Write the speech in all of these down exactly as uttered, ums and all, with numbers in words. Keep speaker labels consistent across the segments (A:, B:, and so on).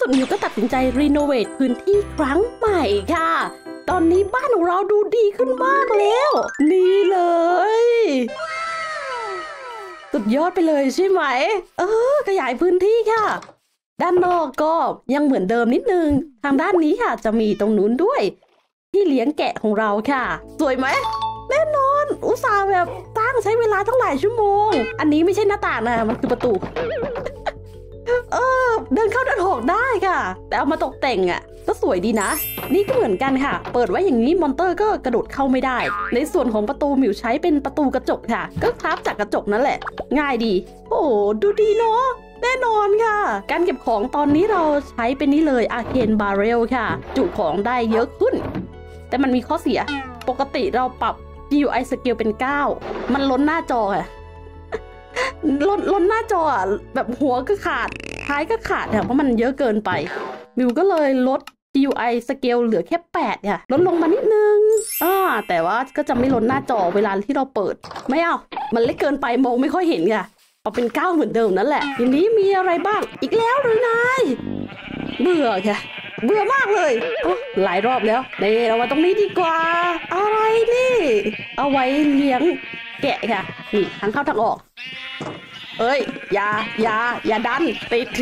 A: สุดมิวก็ตัดสินใจรีโนเวทพื้นที่ครั้งใหม่ค่ะตอนนี้บ้านของเราดูดีขึ้นมากแล้วนี่เลยสุดยอดไปเลยใช่ไหมเออขยายพื้นที่ค่ะด้านนอกก็ยังเหมือนเดิมนิดนึงทางด้านนี้ค่ะจะมีตรงนู้นด้วยที่เลี้ยงแกะของเราค่ะสวยไหมแน่นอนอุตส่าห์แบบตั้งใช้เวลาตั้งหลายชั่วโมงอันนี้ไม่ใช่หน้าต่างนะมันคือประตู เออเดินเข้าเดินออกได้ค่ะแต่เอามาตกแต่งอ่ะก็สวยดีนะนี่ก็เหมือนกันค่ะเปิดไว้อย่างนี้มอนเตอร์ก็กระโดดเข้าไม่ได้ในส่วนของประตูมิวใช้เป็นประตูกระจกค่ะก็คราฟจากกระจกนั่นแหละง่ายดีโอ้ดูดีเนาะแน่นอนค่ะการเก็บของตอนนี้เราใช้เป็นนี้เลยอาร์เคนบาร์เรลค่ะจุของได้เยอะขึ้นแต่มันมีข้อเสียปกติเราปรับ จี ยู ไอ Scale เป็นเก้ามันล้นหน้าจอค่ะล้นล้นหน้าจออ่ะแบบหัวก็ขาดท้ายก็ขาดค่ะเพราะมันเยอะเกินไปมิวก็เลยลด จี ยู ไอ Scale เหลือแค่แปดค่ะลดลงมานิดนึงอ่าแต่ว่าก็จะไม่ล้นหน้าจอเวลาที่เราเปิดไม่เอามันเล็กเกินไปมองไม่ค่อยเห็นค่ะเอาเป็นเก้าเหมือนเดิมนั่นแหละทีนี้มีอะไรบ้างอีกแล้วหรือนายเบื่อค่ะเบื่อมากเลยหลายรอบแล้วนี่เรามาตรงนี้ดีกว่าอะไรนี่เอาไว้เลี้ยงแกะค่ะนี่ทางเข้าทางออกเอ้ยอย่าอย่าอย่าดันติด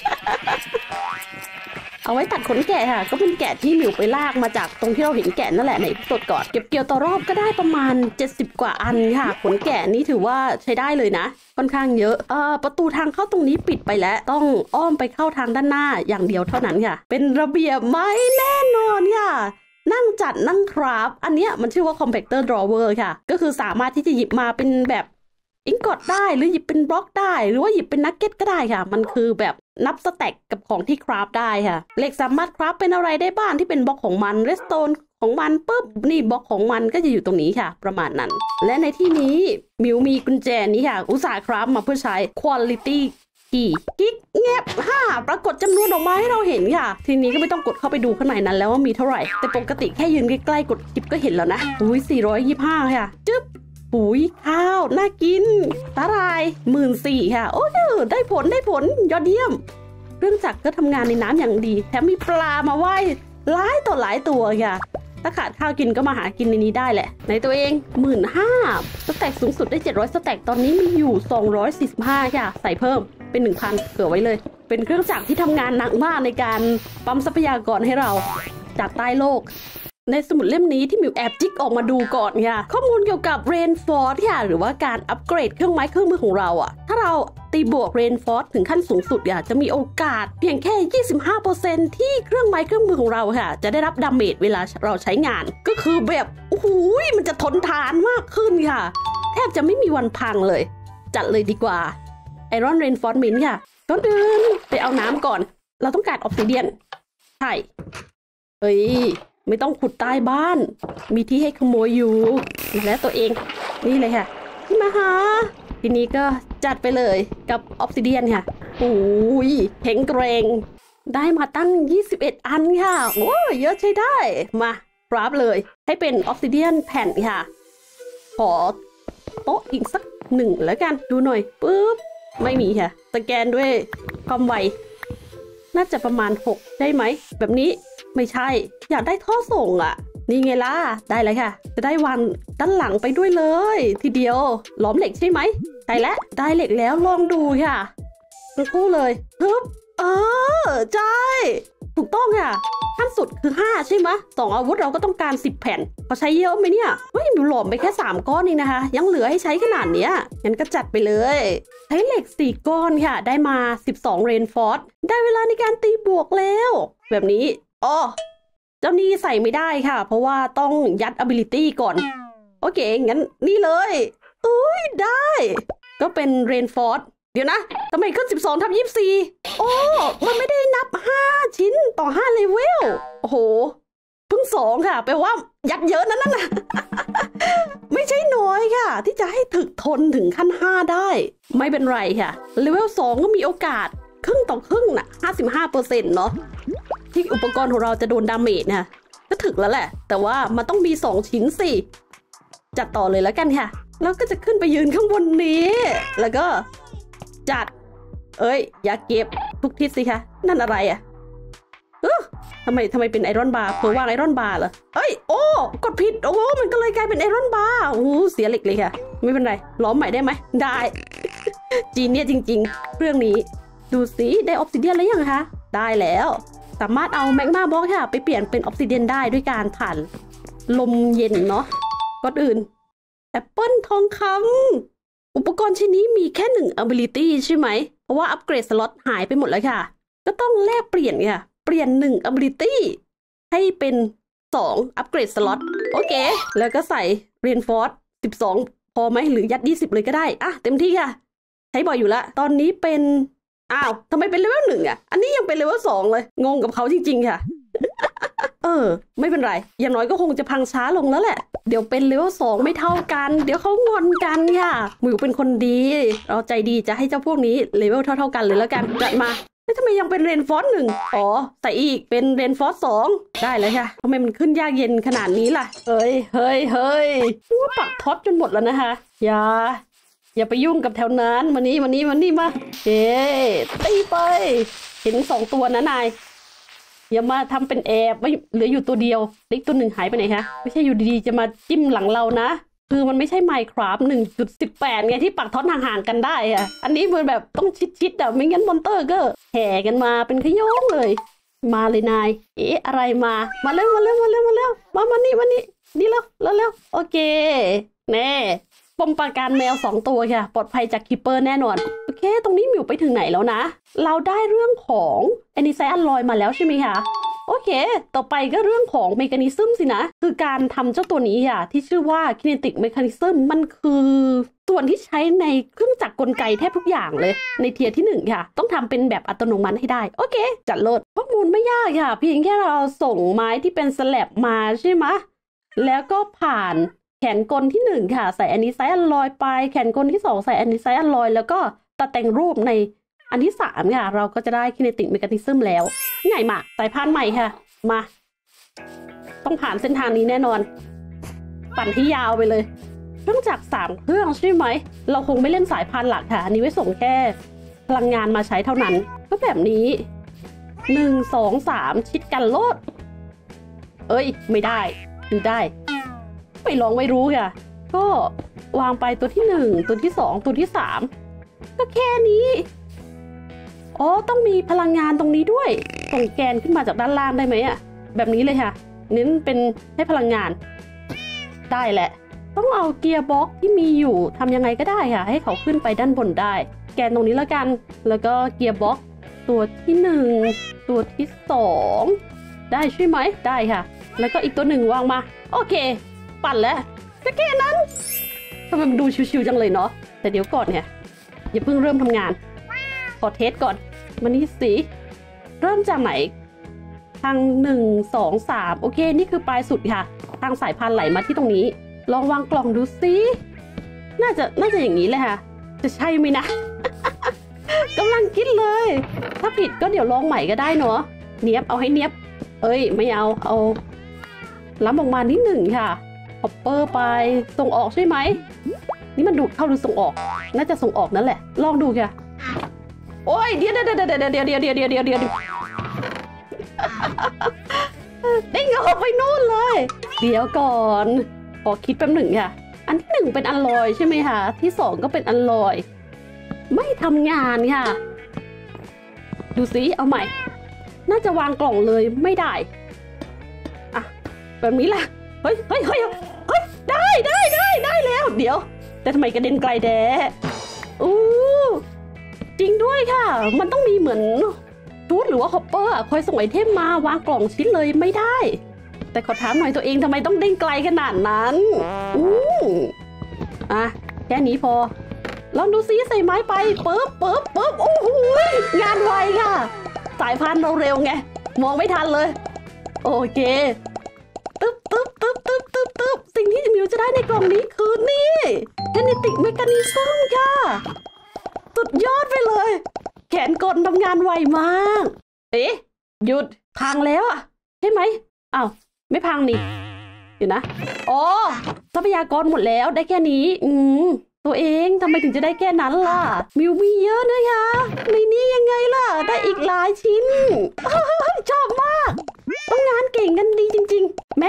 A: เอาไว้ตัดขนแกะค่ะก็เป็นแกะที่หมิวไปลากมาจากตรงที่เราเห็นแกะนั่นแหละในตดก่อนเก็บเกี่ยวต่อรอบก็ได้ประมาณเจ็ดสิบกว่าอันค่ะขนแกะนี้ถือว่าใช้ได้เลยนะค่อนข้างเยอะเอ่อประตูทางเข้าตรงนี้ปิดไปแล้วต้องอ้อมไปเข้าทางด้านหน้าอย่างเดียวเท่านั้นค่ะเป็นระเบียบไหมแน่นอนค่ะนั่งจัดนั่งคราฟอันเนี้ยมันชื่อว่า compactor drawer ค่ะก็คือสามารถที่จะหยิบมาเป็นแบบอิงกอดได้หรือหยิบเป็นบล็อกได้หรือว่าหยิบเป็นนักเก็ตก็ได้ค่ะมันคือแบบนับสแต็กกับของที่คราฟได้ค่ะเหล็กสามารถคราฟเป็นอะไรได้บ้างที่เป็นบล็อกของมันเรสโตนของมันปุ๊บนี่บล็อกของมันก็จะอยู่ตรงนี้ค่ะประมาณนั้นและในที่นี้มิวมีกุญแจนี้ค่ะอุตสาห์คราฟมาเพื่อใช้ quality key กิ๊กแงบห้าปรากฏจำนวนออกมาให้เราเห็นค่ะทีนี้ก็ไม่ต้องกดเข้าไปดูข้างในนั้นแล้วว่ามีเท่าไหร่แต่ปกติแค่ยืนใกล้ๆกดจิบก็เห็นแล้วนะอุ้ยสี่ร้อยยี่สิบห้าค่ะจึ๊บปุ๋ยข้าวน่ากินตาลายหมื่นสี่ค่ะโอ้ยได้ผลได้ผลยอดเยี่ยมเครื่องจักรก็ทำงานในน้ำอย่างดีแถมมีปลามาว่ายหลายต่อหลายตัวค่ะถ้าขาดข้าวกินก็มาหากินในนี้ได้แหละในตัวเองหมื่นห้าสแต็กสูงสุดได้เจ็ดร้อยสแต็กตอนนี้มีอยู่สองร้อยสี่สิบห้าค่ะใส่เพิ่มเป็น หนึ่งพัน เผื่อไว้เลยเป็นเครื่องจักรที่ทำงานหนักมากในการปั๊มทรัพยากรให้เราจากใต้โลกในสมุดเล่มนี้ที่มิวแอบจิกออกมาดูก่อนค่ะข้อมูลเกี่ยวกับ Rainforce ค่ะหรือว่าการอัปเกรดเครื่องไม้เครื่องมือของเราอ่ะถ้าเราตีบวก Rainforce ถึงขั้นสูงสุดค่ะจะมีโอกาสเพียงแค่ ยี่สิบห้าเปอร์เซ็นต์ ที่เครื่องไม้เครื่องมือของเราค่ะจะได้รับดาเมจเวลาเราใช้งานก็คือแบบโอ้โหมันจะทนทานมากขึ้นค่ะแทบจะไม่มีวันพังเลยจัดเลยดีกว่า Iron Reinforcement ค่ะก่อนอื่นไปเอาน้ำก่อนเราต้องการออฟซิเดียนใช่เฮ้ยไม่ต้องขุดใต้บ้านมีที่ให้ขโมยอยู่และตัวเองนี่เลยค่ะที่มาหาทีนี้ก็จัดไปเลยกับออฟซิเดียนค่ะโอ้ยแข็งแกร่งได้มาตั้งยี่สิบเอ็ดอันค่ะโอ้ยเยอะใช้ได้มาคราฟเลยให้เป็นออฟซิเดียนแผ่นค่ะขอโต๊ะอีกสักหนึ่งแล้วกันดูหน่อยปึ๊บไม่มีค่ะสแกนด้วยความไวน่าจะประมาณหกได้ไหมแบบนี้ไม่ใช่อยากได้ท่อส่งอ่ะนี่ไงล่ะได้เลยค่ะจะได้วางด้านหลังไปด้วยเลยทีเดียวล้อมเหล็กใช่ไหมใช่แล้วได้เหล็กแล้วลองดูค่ะทั้งคู่เลยฮึบเออใช่ถูกต้องค่ะขั้นสุดคือห้าใช่ไหมสองอาวุธเราก็ต้องการสิบแผ่นพอใช้เยอะไหมเนี่ยเฮ้ยหนูหลอมไปแค่สามก้อนเองนะคะยังเหลือให้ใช้ขนาดเนี้ยงั้นก็จัดไปเลยใช้เหล็กสี่ก้อนค่ะได้มาสิบสอง Rainforce ได้เวลาในการตีบวกแล้วแบบนี้อ๋อเจ้านี่ใส่ไม่ได้ค่ะเพราะว่าต้องยัด ability ก่อนโอเคงั้นนี่เลยอุ้ยได้ก็เป็น Rainforce เดี๋ยวนะทำไมขึ้นสิบสองทับยี่สิบสี่โอ้มันไม่ได้นับห้าชิ้นต่อห้าเลเวลโอ้โหเพิ่งสองค่ะแปลว่ายัดเยอะนั่นน่ะ ไม่ใช่น้อยค่ะที่จะให้ถึกทนถึงขั้นห้าได้ไม่เป็นไรค่ะเลเวลสองก็มีโอกาสครึ่งต่อครึ่งน่ะ ห้าสิบห้าเปอร์เซ็นต์ เนาะที่อุปกรณ์ของเราจะโดนดาเมจนะก็ถึกแล้วแหละแต่ว่ามันต้องมีสองชิ้นสิจัดต่อเลยแล้วกันค่ะแล้วก็จะขึ้นไปยืนข้างบนนี้แล้วก็จัดเอ้ยอย่าเก็บทุกทิศสิคะนั่นอะไรอ่ะทำไมทำไมเป็นไอรอนบาร์เพื่อวางไอรอนบาร์เหรอเอ้ยโอ้กดผิดโอ้มันก็เลยกลายเป็นไอรอนบาร์โอ้เสียเหล็กเลยค่ะไม่เป็นไรล้อมใหม่ได้ไหมได้ จีนเนี่ยจริงๆเรื่องนี้ดูสิได้ออฟซิเดียนแล้วยังคะได้แล้วสามารถเอาแมกมาบล็อกค่ะไปเปลี่ยนเป็นออฟซิเดียนได้ด้วยการผ่านลมเย็นเนาะก่อนอื่นแอปเปิลทองคำอุปกรณ์ชิ้นนี้มีแค่หนึ่ง ability ใช่ไหมเพราะว่าอัปเกรดสล็อตหายไปหมดแล้วค่ะก็ต้องแลกเปลี่ยนค่ะเปลี่ยนหนึ่ง ability ให้เป็นสองอัปเกรดสล็อตโอเคแล้วก็ใส่ reinforce สิบสองพอไหมหรือยัดยี่สิบเลยก็ได้อ่ะเต็มที่ค่ะใช้บ่อยอยู่ละตอนนี้เป็นอ้าวทำไมเป็นเลเวลหนึ่งอ่ะอันนี้ยังเป็นเลเวลสองเลยงงกับเขาจริงๆค่ะ เออไม่เป็นไรอย่างน้อยก็คงจะพังช้าลงแล้วแหละเดี๋ยวเป็นเลเวลสองไม่เท่ากันเดี๋ยวเขางอนกันค่ะหมิวเป็นคนดีเราใจดีจะให้เจ้าพวกนี้เลเวลเท่าๆกันเลยแล้วกันจัดมาแล้วทำไมยังเป็นเรนฟอสหนึ่งอ๋อใส่อีกเป็นเรนฟอสสองได้แล้วค่ะทำไมมันขึ้นยากเย็นขนาดนี้ล่ะเฮ้ยเฮ้ยเฮ้ยว่าปักท็อตจนหมดแล้วนะคะอย่าอย่าไปยุ่งกับแถวนั้นมานี่มานี่มานี่มาเอ๊ตีไปเห็นสองตัวนะนายอย่ามาทำเป็นแอบไม่เหลืออยู่ตัวเดียวเล็กตัวหนึ่งหายไปไหนคะไม่ใช่อยู่ดีๆจะมาจิ้มหลังเรานะคือมันไม่ใช่ Minecraft หนึ่งจุดสิบแปด ไงที่ปักท็อตห่างๆกันได้อะอันนี้มันแบบต้องชิดๆอ่ะไม่งั้นมอนเตอร์ก็แห่กันมาเป็นขย้งเลยมาเลยนายเอ๊ะอะไรมามาเร็วมาเร็วมาเร็วมาเร็วมามานี่มานี่นี่แล้วแล้วแล้วโอเคแน่ปมปราการแมวสองตัวค่ะปลอดภัยจากคิปเปอร์แน่นอนโอเคตรงนี้หมิวไปถึงไหนแล้วนะเราได้เรื่องของแอนิไซอัลลอยมาแล้วใช่ไหมคะโอเคต่อไปก็เรื่องของเมคานิซึมสินะคือการทำเจ้าตัวนี้ค่ะที่ชื่อว่า Kinetic Mechanism มันคือส่วนที่ใช้ในเครื่องจักรกลไกแทบทุกอย่างเลยในเทียร์ที่หนึ่งค่ะต้องทำเป็นแบบอัตโนมัติให้ได้โอเคจัดเลิศข้อมูลไม่ยากค่ะเพียงแค่เราส่งไม้ที่เป็นสแลบมาใช่ไหมแล้วก็ผ่านแขนกลที่หนึ่งค่ะใส่แอนิไซอัลลอยไปแขนกลที่สองใส่แอนิไซอัลลอยแล้วก็ตัดแต่งรูปในอันที่สามค่ะเราก็จะได้ Kinetic Mechanism แล้วง่ายมากสายพานใหม่ค่ะมาต้องผ่านเส้นทางนี้แน่นอนปั่นที่ยาวไปเลยเครื่องจักรสามเครื่องใช่ไหมเราคงไม่เล่นสายพานหลักค่ะอันนี้ไว้ส่งแค่พลังงานมาใช้เท่านั้นก็แบบนี้หนึ่งสองสามชิดกันโลดเอ้ยไม่ได้หรือได้ไม่ลองไม่รู้ค่ะก็วางไปตัวที่หนึ่งตัวที่สองตัวที่สามก็แค่นี้อ๋อต้องมีพลังงานตรงนี้ด้วยส่งแกนขึ้นมาจากด้านล่างได้ไหมอะแบบนี้เลยค่ะเน้นเป็นให้พลังงานได้แหละต้องเอาเกียร์บ็อกที่มีอยู่ทำยังไงก็ได้ค่ะให้เขาขึ้นไปด้านบนได้แกนตรงนี้แล้วกันแล้วก็เกียร์บ็อกตัวที่หนึ่งตัวที่สองได้ใช่ไหมได้ค่ะแล้วก็อีกตัวหนึ่งวางมาโอเคปั่นแล้วก็แค่นั้นทำไมมันดูชิวๆจังเลยเนาะแต่เดี๋ยวก่อนเนี่ยอย่าเพิ่งเริ่มทำงานขอเทสก่อนมานี่สิเริ่มจากไหนทางหนึ่งสองสามโอเคนี่คือปลายสุดค่ะทางสายพานไหลมาที่ตรงนี้ลองวางกล่องดูสิน่าจะน่าจะอย่างนี้เลยค่ะจะใช่ไหมนะ กำลังคิดเลยถ้าผิดก็เดี๋ยวลองใหม่ก็ได้เนาะเนียบเอาให้เนียบเอ้ยไม่เอาเอาล้ำออกมานิดหนึ่งค่ะฮอปเปอร์ไปส่งออกใช่ไหมนี่มันดูดเข้าหรือส่งออกน่าจะส่งออกนั่นแหละลองดูค่ะโอ้ยเดี๋ยวเดี๋ยวเดี๋ยวเดี๋ยวเดี๋ยวเดี๋ยวเดี๋ยวเดี๋ยวเดี๋ยวเดี๋ยวได้เงาไปนู่นเลยเดี๋ยวก่อนขอคิดแป๊บหนึ่งค่ะอันที่หนึ่งเป็นอัลลอยใช่ไหมคะที่สองก็เป็นอัลลอยไม่ทำงานค่ะดูสิเอาใหม่น่าจะวางกล่องเลยไม่ได้อะแบบนี้แหละเฮ้ยเฮ้ยเฮ้ยเฮ้ยได้ได้ได้ได้แล้วเดี๋ยวแต่ทำไมกระเด็นไกลแด้อู้จริงด้วยค่ะมันต้องมีเหมือนชูดหรือว่าฮอปเปอร์คอยส่งไอเทมมาวางกล่องชิ้นเลยไม่ได้แต่ขอถามหน่อยตัวเองทำไมต้องเด้งไกลขนาดนั้นอู้อ่ะแค่นี้พอลองดูซิใส่ไม้ไปปึ๊บปึ๊บปึ๊บโอ้โหงานไวค่ะสายพานเราเร็วไงมองไม่ทันเลยโอเคตึ๊บตึ๊บตึ๊บตึ๊บตึ๊บตึ๊บสิ่งที่มิวจะได้ในกล่องนี้คือนี่Kinetic Mechanismค่ะสุดยอดไปเลยแขนกลทำงานไวมากเอ๊ะหยุดพังแล้วอ่ะใช่ไหมอ้าวไม่พังนี่เดี๋ยวนะอ๋อทรัพยากรหมดแล้วได้แค่นี้อืมตัวเองทำไมถึงจะได้แค่นั้นล่ะมิวมีเยอะนะคะในนี้ยังไงล่ะได้อีกหลายชิ้นชอบมาก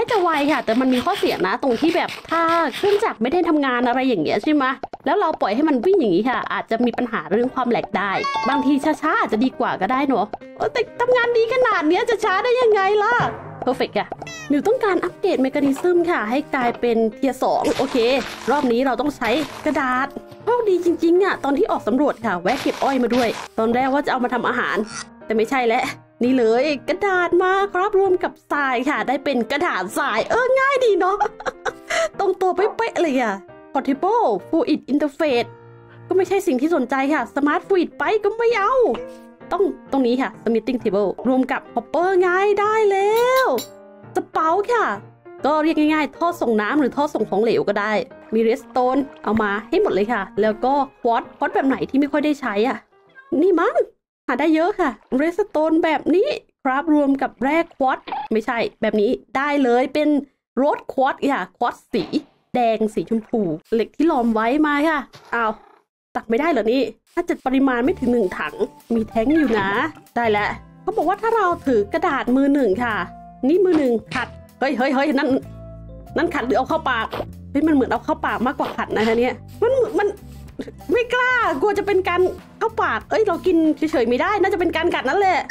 A: จะไวค่ะแต่มันมีข้อเสียนะตรงที่แบบถ้าเครื่องจักรไม่ได้ทำงานอะไรอย่างเงี้ยใช่ไหมแล้วเราปล่อยให้มันวิ่งอย่างนี้ค่ะอาจจะมีปัญหาเรื่องความแหลกได้บางทีช้าๆอาจจะดีกว่าก็ได้เนาะแต่ทำงานดีขนาดนี้จะช้าได้ยังไงล่ะเพอร์เฟกต์ค่ะมิวต้องการอัปเกรดเมคานิซึมค่ะให้กลายเป็นเทียร์สองโอเครอบนี้เราต้องใช้กระดาษโชคดีจริงๆอ่ะตอนที่ออกสำรวจค่ะแวะเก็บอ้อยมาด้วยตอนแรกว่าจะเอามาทำอาหารแต่ไม่ใช่แล้วนี่เลยกระดาษมาครับรวมกับทรายค่ะได้เป็นกระดาษทรายเออง่ายดีเนาะ ตรงตัวเป๊ะๆเลยอ่ะ Portable Fluid Interface ก็ไม่ใช่สิ่งที่สนใจค่ะ Smart Fluid ไปก็ไม่เอาต้องตรงนี้ค่ะ Smithing Table รวมกับ Hopper ง่ายได้แล้วสเปาค่ะก็เรียกง่ายๆท่อส่งน้ำหรือท่อส่งของเหลวก็ได้มี Redstone เอามาให้หมดเลยค่ะแล้วก็ Quartz Quartz แบบไหนที่ไม่ค่อยได้ใช้อ่ะนี่มั้งหาได้เยอะค่ะ Redstone แบบนี้ครับรวมกับแร่ Quartz ไม่ใช่แบบนี้ได้เลยเป็นโรส Quartz ค่ะ Quartz สีแดงสีชมพูเหล็กที่หลอมไว้มาค่ะอ้าวตักไม่ได้เหรอนี่ถ้าจัดปริมาณไม่ถึงหนึ่งถังมีแท้งอยู่นะได้แล้วเขาบอกว่าถ้าเราถือกระดาษมือหนึ่งค่ะนี่มือหนึ่งขัดเฮ้ยเฮ้ยเฮ้ยนั่นนั่นขัดหรือเอาเข้าปากเฮ้ยมันเหมือนเอาเข้าปากมากกว่าขัดนะคะเนี่ยมันมันไม่กล้ากลัวจะเป็นการเข้าปากเอ้ยเรากินเฉยๆไม่ได้น่าจะเป็นการกัดนั่นแหละ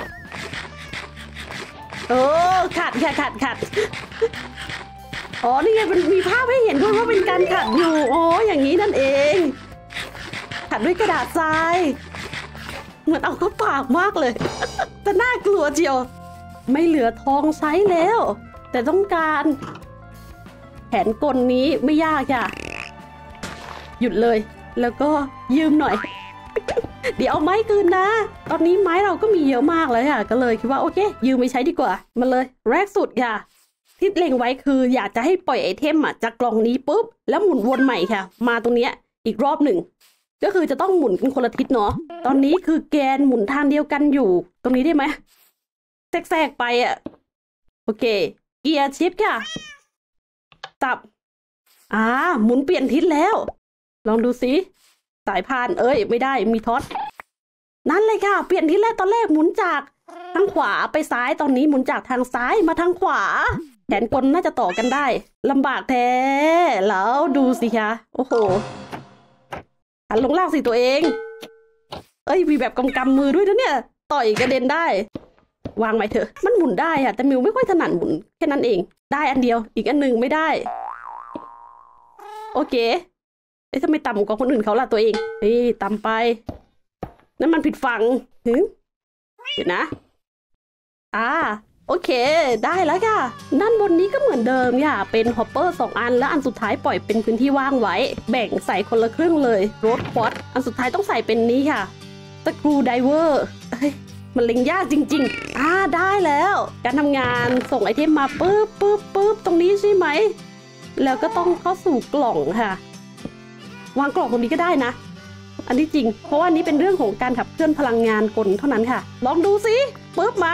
A: โอ้ขัดค่ะขัดขัดอ๋อนี่ไงมันมีภาพให้เห็นด้วยว่าเป็นการขัดอยู่อ๋ออย่างนี้นั่นเองขัดด้วยกระดาษทรายเหมือนเอาเข้าปากมากเลยแต่น่ากลัวเจียวไม่เหลือทองใช้แล้วแต่ต้องการแผนกลนี้ไม่ยากค่ะหยุดเลยแล้วก็ยืมหน่อย เดี๋ยวเอาไม้คืนนะตอนนี้ไม้เราก็มีเยอะมากเลยค่ะก็เลยคิดว่าโอเคยืมไปใช้ดีกว่ามาเลยแรกสุดค่ะที่เล็งไว้คืออยากจะให้ปล่อยไอเทมอ่ะจากกล่องนี้ปุ๊บแล้วหมุนวนใหม่ค่ะมาตรงเนี้ยอีกรอบหนึ่งก็คือจะต้องหมุนกันคนละทิศเนาะตอนนี้คือแกนหมุนทางเดียวกันอยู่ตรงนี้ได้ไหมแทรกๆไปอ่ะโอเคเกียร์ชิปค่ะตับอ่าหมุนเปลี่ยนทิศแล้วลองดูสิสายพานเอ้ยไม่ได้มีท็อตนั่นเลยค่ะเปลี่ยนทิศแรกตอนแรกหมุนจากทางขวาไปซ้ายตอนนี้หมุนจากทางซ้ายมาทางขวาแขนกลน่าจะต่อกันได้ลำบากแท้แล้วดูสิคะโอ้โหหันลงล่างสิตัวเองเอ้ยมีแบบกำกำมือด้วยนะเนี่ยต่อยกระเด็นได้วางไว้เถอะมันหมุนได้อะแต่มิวไม่ค่อยถนัดหมุนแค่นั้นเองได้อันเดียวอีกอันหนึ่งไม่ได้โอเคเอ๊ะทำไมต่ำกว่าคนอื่นเขาล่ะตัวเองนี่ต่ำไปนั่นมันผิดฝั่งเดี๋ยวนะอ่าโอเคได้แล้วค่ะด้านบนนี้ก็เหมือนเดิมค่ะเป็นฮอปเปอร์สองอันแล้วอันสุดท้ายปล่อยเป็นพื้นที่ว่างไว้แบ่งใส่คนละครึ่งเลยโรดควอตอันสุดท้ายต้องใส่เป็นนี้ค่ะสกรูไดเวอร์เฮ้ยมันเล็งยากจริงๆอ่าได้แล้วการทำงานส่งไอเทมมาปึ๊บปึ๊บปึ๊บตรงนี้ใช่ไหมแล้วก็ต้องเข้าสู่กล่องค่ะวางกล่องตรงนี้ก็ได้นะอันที่จริงเพราะว่านี้เป็นเรื่องของการขับเคลื่อนพลังงานกลเท่านั้นค่ะลองดูสิปึ๊บมา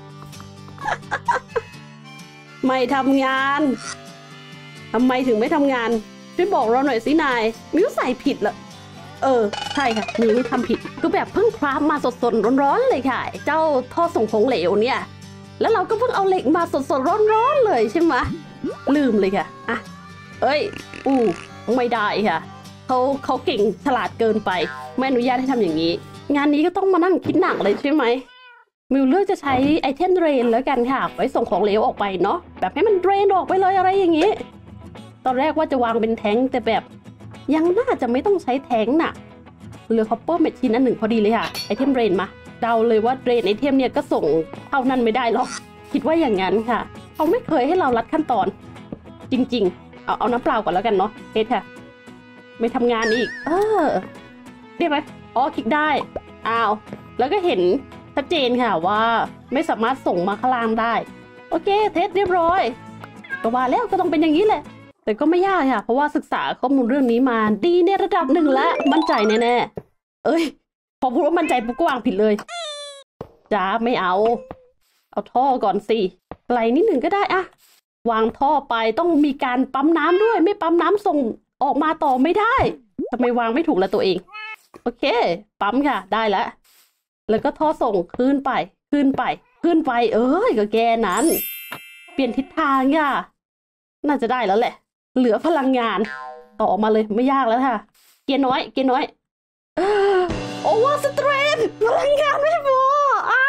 A: ไม่ทำงานทำไมถึงไม่ทำงานช่วยบอกเราหน่อยสินายมิวใส่ผิดเหรอเออใช่ค่ะมิวทำผิดคือแบบเพิ่งคราฟมาสดๆร้อนๆเลยค่ะเจ้าท่อส่งของเหลวเนี่ยแล้วเราก็เพิ่งเอาเหล็กมาสดๆร้อนๆเลยใช่ไหมลืมเลยค่ะอ่ะเอ้ยอู้ไม่ได้ค่ะเขาเขาเก่งฉลาดเกินไปไม่อนุญาตให้ทำอย่างนี้งานนี้ก็ต้องมานั่งคิดหนักเลยใช่ไหมมิวเลือกจะใช้ไอเทมเดรนแล้วกันค่ะไว้ส่งของเหลวออกไปเนาะแบบให้มันเดรนออกไปเลยอะไรอย่างนี้ตอนแรกว่าจะวางเป็นแท้งแต่แบบยังน่าจะไม่ต้องใช้แท้งน่ะเหลือคอปเปอร์แมชชีนอันหนึ่งพอดีเลยค่ะไอเทมเดรนมาเดาเลยว่าเดรนไอเทมเนี่ยก็ส่งเท่านั้นไม่ได้หรอกคิดว่าอย่างนั้นค่ะเขาไม่เคยให้เรารัดขั้นตอนจริงๆเอาเอาน้ำเปล่าก่อนแล้วกันเนาะเฮ็ดค่ะไม่ทำงานอีกเออได้ไหมอ๋อคลิกได้อ้าวแล้วก็เห็นชัดเจนค่ะว่าไม่สามารถส่งมาข้างล่างได้โอเคเทสเรียบร้อยก็ว่าแล้วก็ต้องเป็นอย่างนี้แหละแต่ก็ไม่ยากค่ะเพราะว่าศึกษาข้อมูลเรื่องนี้มาดีในระดับหนึ่งแล้วมั่นใจแน่ๆเอ้ยพอพูดว่ามั่นใจปุ๊บก็วางผิดเลยจ้าไม่เอาเอาท่อก่อนสิไกลนิดหนึ่งก็ได้อะวางท่อไปต้องมีการปั๊มน้ำด้วยไม่ปั๊มน้ำส่งออกมาต่อไม่ได้ทำไมวางไม่ถูกละตัวเองโอเคปั๊มค่ะได้แล้วแล้วก็ท่อส่งขึ้นไปขึ้นไปขึ้นไปเอ้ยก็แกนั้นปลี่ยนทิศทางค่ะน่าจะได้แล้วแหละเหลือพลังงานต่อมาเลยไม่ยากแล้วค่ะเกียร์น้อยเกียร์น้อยโอเวอร์สเตรนพลังงานไม่พออ้า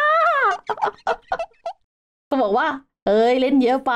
A: ก็บอกว่าเอ้ยเล่นเยอะไป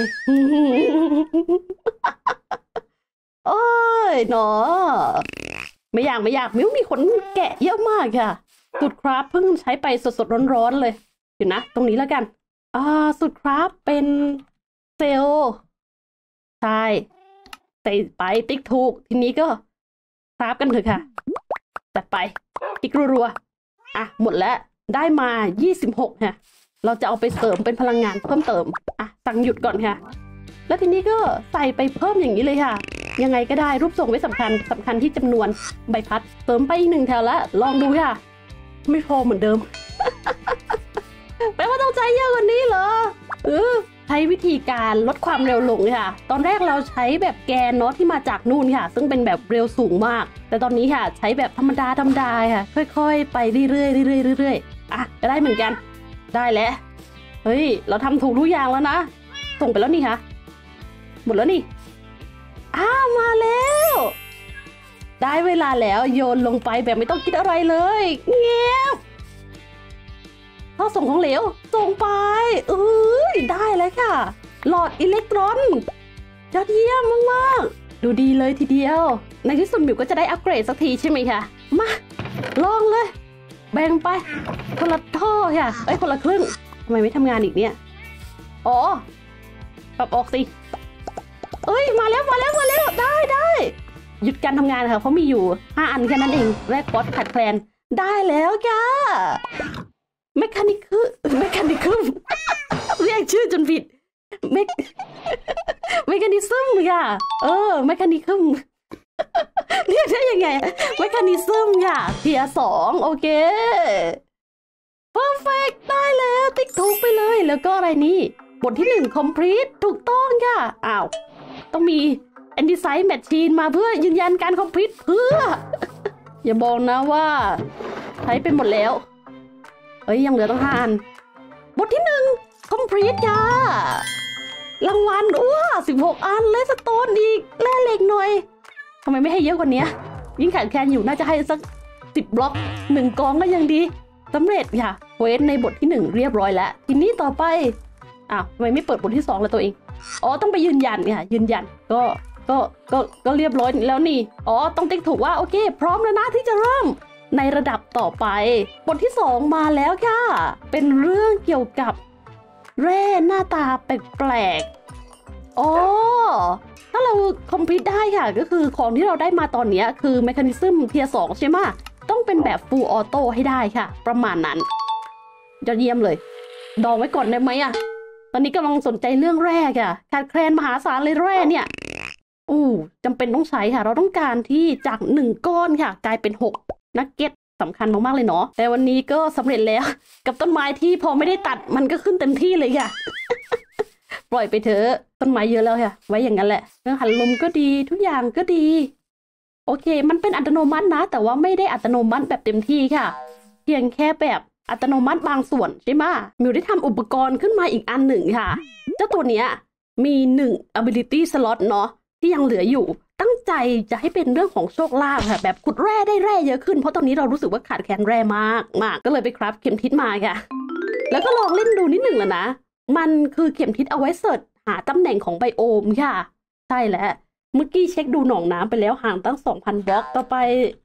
A: โอ้ยหนอไม่อยากไม่อยากมิ้วมีขนแกะเยอะมากค่ะสุดครับเพิ่งใช้ไปสดๆร้อนๆเลยอยู่นะตรงนี้แล้วกันอ่าสุดครับเป็นเซลล์ใช่ใส่ไปติ๊กถูกทีนี้ก็คราฟกันเถอะค่ะจัดไปติ๊กรัวๆอ่ะหมดแล้วได้มายี่สิบหกค่ะเราจะเอาไปเสริมเป็นพลังงานเพิ่มเติมอ่ะสั่งหยุดก่อนค่ะแล้วทีนี้ก็ใส่ไปเพิ่มอย่างนี้เลยค่ะยังไงก็ได้รูปทรงไม่สำคัญสำคัญที่จำนวนใบพัดเสริมไปอีกหนึ่งแถวแล้วลองดูค่ะไม่พอเหมือนเดิม แปลว่าต้องใช้เยอะกว่านี้เหรอเออใช้วิธีการลดความเร็วลงค่ะตอนแรกเราใช้แบบแกนเนาะที่มาจากนู่นค่ะซึ่งเป็นแบบเร็วสูงมากแต่ตอนนี้ค่ะใช้แบบธรรมดาธรรมดาค่ะค่อยๆไปเรื่อยๆเรื่อยๆเรื่อยๆอ่ะก็ได้เหมือนกันได้แล้วเฮ้ยเราทำถูกทุกอย่างแล้วนะส่งไปแล้วนี่ค่ะหมดแล้วนี่อ้าวมาแล้วได้เวลาแล้วโยนลงไปแบบไม่ต้องคิดอะไรเลยเงียบท่อส่งของเหลวส่งไปเอ้ยได้แล้วค่ะหลอดอิเล็กตรอนยอดเยี่ยมมากๆดูดีเลยทีเดียวในที่สุดมิวก็จะได้อัปเกรดสักทีใช่ไหมคะมาลองเลยแบ่งไปคนละท่อค่ะเอ้ยคนละครึ่งทำไมไม่ทำงานอีกเนี่ยอ๋อปรับออกสิเอ้ยมาแล้วมาแล้วมาแล้วได้ได้หยุดการทำงานค่ะเพราะมีอยู่ห้าอันแค่นั้นเองแรกพอดขาดแคลนได้แล้วค่ะเมคานิคึเมคานิคึมเรียกชื่อจนผิดเมคเมคานิซึมค่ะเออเมคานิคึมเรียกได้ยังไงเมคานิซึมค่ะเทียสองโอเคเพอร์เฟกต์ได้แล้วติ๊กถูกไปเลยแล้วก็อะไรนี่บทที่หนึ่ง complete ถูกต้องค่ะอ้าวต้องมี Andesite Machine มาเพื่อยืนยันการ complete เพื่อ อย่าบอกนะว่าใช้ไปหมดแล้วเอ้ยยังเหลือต้องห้าอันบทที่หนึ่ง complete ค่ะรางวัลอ้วสิบหกอันเลสโตนอีกแร่เหล็กหน่อยทำไมไม่ให้เยอะกว่านี้ยิ่งขาดแคลนอยู่น่าจะให้สักสิบบล็อกหนึ่งกองก็ยังดีสำเร็จค่ะเควสในบทที่หนึ่งเรียบร้อยแล้วทีนี้ต่อไปอ้าวทำไมไม่เปิดบทที่สองแล้วตัวเองอ๋อต้องไปยืนยันค่ะยืนยันก็ก็ก็ก็เรียบร้อยแล้วนี่อ๋อต้องติ๊กถูกว่าโอเคพร้อมแล้วนะที่จะเริ่มในระดับต่อไปบทที่สองมาแล้วค่ะเป็นเรื่องเกี่ยวกับแร่หน้าตาแปลกๆอ๋อถ้าเราคอมพลีทได้ค่ะก็คือของที่เราได้มาตอนนี้คือเมคานิซึมเทียร์สองใช่ไหมต้องเป็นแบบฟูลออโต้ให้ได้ค่ะประมาณนั้นยอดเยี่ยมเลยดองไว้ก่อนได้ไหมอะตอนนี้กำลังสนใจเรื่องแร่ค่ะขาดแคลนมหาศาลเลยแร่เนี่ยอู้จำเป็นต้องใช้ค่ะเราต้องการที่จากหนึ่งก้อนค่ะกลายเป็นหกนักเก็ตสำคัญมากๆเลยเนาะแต่วันนี้ก็สำเร็จแล้วกับต้นไม้ที่พอไม่ได้ตัดมันก็ขึ้นเต็มที่เลยค่ะ ปล่อยไปเถอะต้นไม้เยอะแล้วค่ะไว้อย่างนั้นแหละเรื่องหันลมก็ดีทุกอย่างก็ดีโอเคมันเป็นอัตโนมัตินะแต่ว่าไม่ได้อัตโนมัติแบบเต็มที่ค่ะเพียงแค่แบบอัตโนมัติบางส่วนใช่ไหมมิวได้ทำอุปกรณ์ขึ้นมาอีกอันหนึ่งค่ะเจ้าตัวเนี้ยมีหนึ่ง ability slot เนาะที่ยังเหลืออยู่ตั้งใจจะให้เป็นเรื่องของโชคลาภค่ะแบบขุดแร่ได้แร่เยอะขึ้นเพราะตอนนี้เรารู้สึกว่าขาดแคลนแร่มากมากก็เลยไปคราฟเข็มทิศมาค่ะแล้วก็ลองเล่นดูนิดหนึ่งแล้วนะมันคือเข็มทิศเอาไว้เสิร์ชหาตำแหน่งของไบโอมค่ะใช่แล้วเมื่อกี้เช็คดูหนองน้ำไปแล้วห่างตั้ง สองพัน บล็อกต่อไป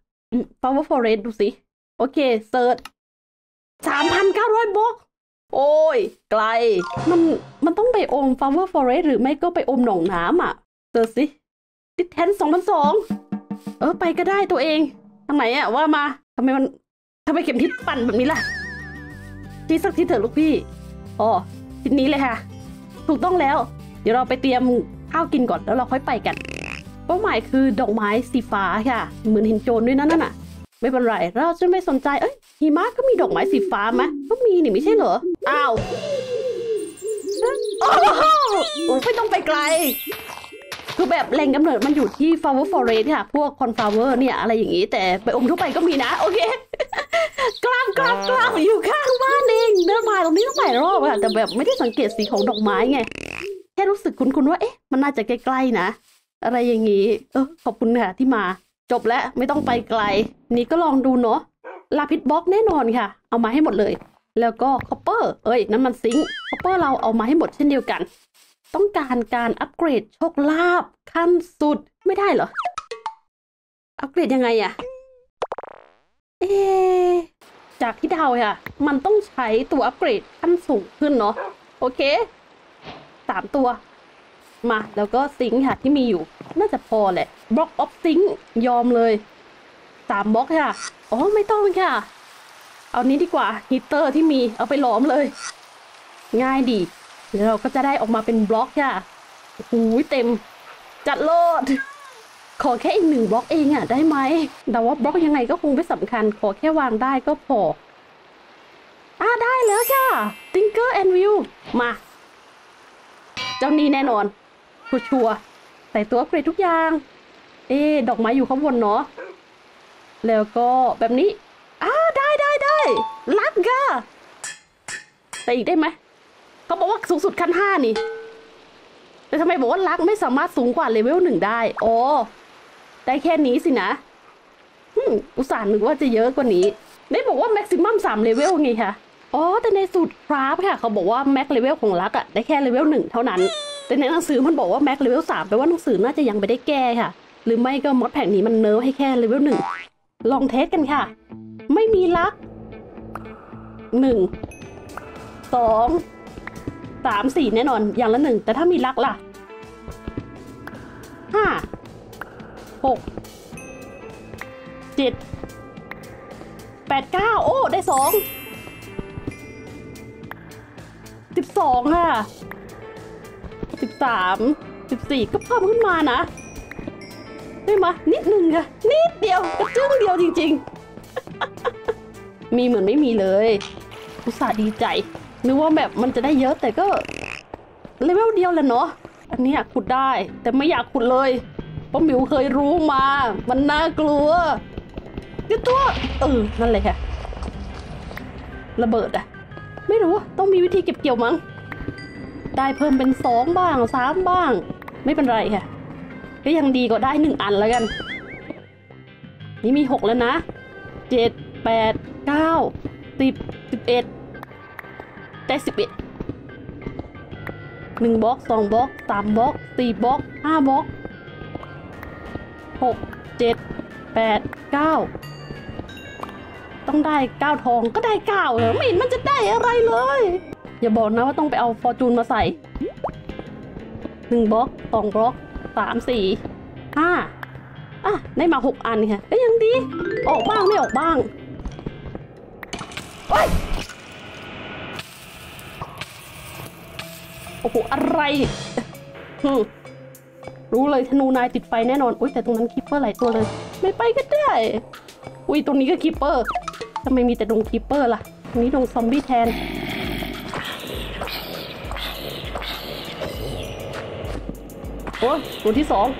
A: Power Forest ดูสิโอเคเสิร์ช สามพันเก้าร้อย บล็อกโอ้ยไกลมันมันต้องไปโอม Power Forest หรือไม่ก็ไปโอมหนองน้ำอ่ะเสิร์ชสิดิแทนสองพันสองเออไปก็ได้ตัวเองทางไหนอะว่ามาทำไมมันทำไมเข็มทิศปั่นแบบนี้ล่ะที่สักทีเถอะลูกพี่อ๋อทิศนี้เลยค่ะถูกต้องแล้วเดี๋ยวเราไปเตรียมข้าวกินก่อนแล้วเราค่อยไปกันเป้าหมายคือดอกไม้สีฟ้าค่ะเหมือนเห็นโจรด้วยนั่นน่ะไม่เป็นไรเราจะไม่สนใจเอ้ยหิมะก็มีดอกไม้สีฟ้าไหมก็มีนี่ไม่ใช่เหรออ้าวโอ้โหไม่ต้องไปไกลคือแบบแหล่งกำเนิดมันอยู่ที่ Flower Forest ค่ะพวก Cornflower เนี่ยอะไรอย่างนี้แต่ไปอมทั่วไปก็มีนะโอเคกลางกลางกลางอยู่ข้างบ้านเองเดินมาตรงนี้ต้องหลายรอบค่ะแต่แบบไม่ได้สังเกตสีของดอกไม้ไงค่รู้สึกคุ้นๆว่าเอ๊ะมันน่าจะใกล้ๆนะอะไรอย่างงี้เออขอบคุณค่ะที่มาจบแล้วไม่ต้องไปไกลนี่ก็ลองดูเนาะลาพิษบล็อกแน่นอนค่ะเอามาให้หมดเลยแล้วก็คอปเปอร์เอ้ยนั่นมันซิงค์คอปเปอร์เราเอามาให้หมดเช่นเดียวกันต้องการการอัปเกรดโชคลาภขั้นสุดไม่ได้เหรออัปเกรดยังไงอะเอจากที่เดาค่ะมันต้องใช้ตัวอัปเกรดขั้นสูงขึ้นเนาะโอเคสามตัวมาแล้วก็ซิงค์ค่ะที่มีอยู่น่าจะพอแหละบล็อกออฟซิงค์ยอมเลยสามบล็อกค่ะอ๋อไม่ต้องค่ะเอานี้ดีกว่าฮีเตอร์ที่มีเอาไปหลอมเลยง่ายดีแล้วเราก็จะได้ออกมาเป็นบล็อกค่ะโอ้โหเต็มจัดโลดขอแค่อีกหนึ่งบล็อกเองอะได้ไหมแต่ว่าบล็อกยังไงก็คงไม่สำคัญขอแค่วางได้ก็พออ่าได้แล้วค่ะ Tinker and View มาเจ้านี้แน่นอนชัวร์ใส่ตัวอัปเกรดทุกอย่างเอ๊ดอกไม้อยู่ข้างบนเนาะแล้วก็แบบนี้อ่าได้ได้ได้ลักค่ะแต่อีกได้ไหมเขาบอกว่าสูงสุดขั้นห้านี่แต่ทำไมบอกว่าลักไม่สามารถสูงกว่าเลเวลหนึ่งได้อ๋อได้แค่นี้สินะอุตส่าห์นึกว่าจะเยอะกว่านี้ได้บอกว่าแม็กซิมัมสามเลเวลไงคะอ๋อแต่ในสูตรคราฟค่ะเขาบอกว่าแม็กเลเวลของลักอะได้แค่เลเวลหนึ่งเท่านั้นแต่ในหนังสือมันบอกว่าแม็กเลเวลสามแปลว่าหนังสือน่าจะยังไม่ได้แก้ค่ะหรือไม่ก็มอดแผ่นนี้มันเนิร์ฟให้แค่เลเวลหนึ่งลองเทสกันค่ะไม่มีลักหนึ่งสองสามสี่แน่นอนอย่างละหนึ่งแต่ถ้ามีลักล่ะห้าหกเจ็ดแปดเก้าโอ้ได้สองสิบสองค่ะสิบสามสิบสี่ก็เพิ่มขึ้นมานะได้ไหมนิดนึงค่ะนิดเดียวกระจึ้งเดียวจริงๆมีเหมือนไม่มีเลยอุตส่าห์ดีใจนึกว่าแบบมันจะได้เยอะแต่ก็เลเวลเดียวแหละเนาะอันนี้อยากขุดได้แต่ไม่อยากขุดเลยเพราะหมิวเคยรู้มามันน่ากลัวกระตัวเออนั่นเลยค่ะระเบิดอะไม่รู้ต้องมีวิธีเก็บเกี่ยวมั้งได้เพิ่มเป็นสองบ้างสามบ้างไม่เป็นไรค่ะก็ยังดีกว่าได้หนึ่งอันแล้วกันนี่มีหกแล้วนะเจ็ดแปดเก้าสิบสิบเอ็ดได้สิบเอ็ดหนึ่งบล็อกสองบล็อกสามบล็อกสี่บล็อกห้าบล็อกหกเจ็ดแปดเก้าต้องได้เก้าทองก็ได้เก้าเหรอไม่เห็นมันจะได้อะไรเลยอย่าบอกนะว่าต้องไปเอาฟอร์จูนมาใส่หนึ่งบล็อกสองบล็อกสามสี่ห้าอ่ะได้มาหกอันค่ะก็ยังดีออกบ้างไม่ออกบ้างโอ้ยโอ้โหอะไรฮึรู้เลยธนูนายติดไฟแน่นอนอุ้ยแต่ตรงนั้นคิปเปอร์หลายตัวเลยไม่ไปก็ได้อุ้ยตรงนี้ก็คิปเปอร์ทำไมมีแต่ดงคิปเปอร์ล่ะตรงนี้ดงซอมบี้แทนโอ้ยตัวที่สอง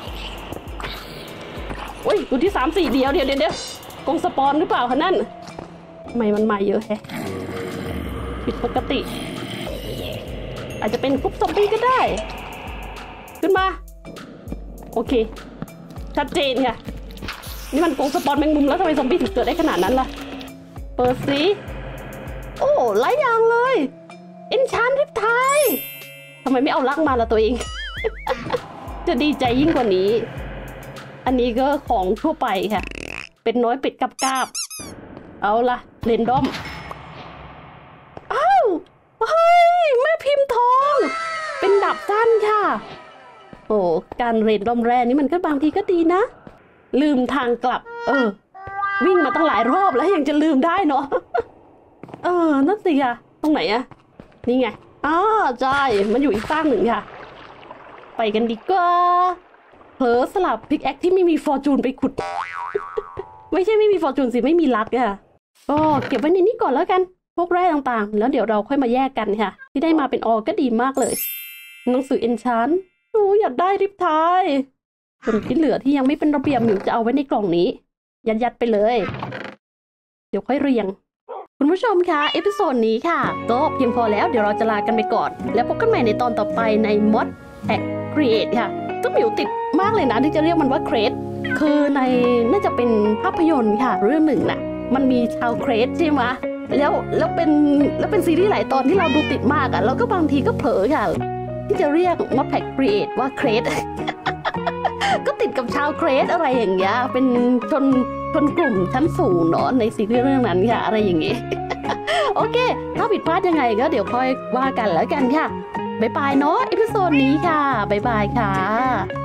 A: โอ้ยตัวที่สามสี่เดียวเดียวเดียวเดียวกงสปอนหรือเปล่าคะนั่นทำไมมันมาเยอะแฮะผิดปกติอาจจะเป็นกรุ๊ปซอมบี้ก็ได้ขึ้นมาโอเคชัดเจนค่ะนี่มันกงสปอนแมงมุมแล้วทำไมซอมบี้ถึงเกิดได้ขนาดนั้นล่ะเปิดสิโอ้หลายอย่างเลยเอนชานริปไทยทำไมไม่เอาลักมาละตัวเอง จะดีใจยิ่งกว่านี้อันนี้ก็ของทั่วไปค่ะเป็นน้อยเป็ดกับกาบเอาละเรนดอมอ้าวเฮ้ยแม่พิมพ์ทองเป็นดาบสั้นค่ะโอ้การเรนดอมแรนี่มันก็บางทีก็ดีนะลืมทางกลับเออวิ่งมาตั้งหลายรอบแล้วยังจะลืมได้เนาะเออนั่นสิค่ะตรงไหนอะนี่ไงอ๋อใช่มันอยู่อีกฝั่งหนึ่งค่ะไปกันดีกว่าเผลอสลับพิกแอคที่ไม่มีฟอร์จูนไปขุด ไม่ใช่ไม่มีฟอร์จูนสิไม่มีลักอะก็เก็บไว้ในนี้ก่อนแล้วกันพวกแร่ต่างๆแล้วเดี๋ยวเราค่อยมาแยกกันค่ะที่ได้มาเป็นออก็ดีมากเลยหนังสือเอนชานโอ้อยากได้ริบทายส่วนที่เหลือที่ยังไม่เป็นระเบียบหมิวจะเอาไว้ในกล่องนี้ยัดยัดไปเลยเดี๋ยวค่อยเรียงคุณผู้ชมคะเอพิโซดนี้ค่ะก็เพียงพอแล้วเดี๋ยวเราจะลากันไปก่อนแล้วพบกันใหม่ในตอนต่อไปใน Mod Pack Create ค่ะก็หมิวติดมากเลยนะที่จะเรียกมันว่าเครดคือในน่าจะเป็นภาพยนตร์ค่ะเรื่องหนึ่งน่ะมันมีชาวเครดใช่ไหมแล้วแล้วเป็นแล้วเป็นซีรีส์หลายตอนที่เราดูติดมากอ่ะแล้วก็บางทีก็เผลอค่ะที่จะเรียก Mod Pack Create ว่าเครด ก็ติดกับชาวเครดอะไรอย่างเงี้ยเป็นชนชนกลุ่มชั้นสูงเนาะในซีรีส์เรื่องนั้นค่ะอะไรอย่างงี้ โอเคถ้าผิดพลาดยังไงก็เดี๋ยวค่อยว่ากันแล้วกันค่ะบ๊ายบายเนาะเอพิโซดนี้ค่ะบ๊ายบายค่ะ